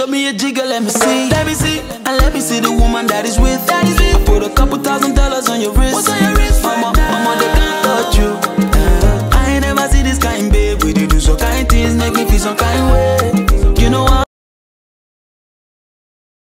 Show me a jigger, let me see. Let me see. And let me see the woman that is with. I put a couple $1,000 on your wrist. What's on your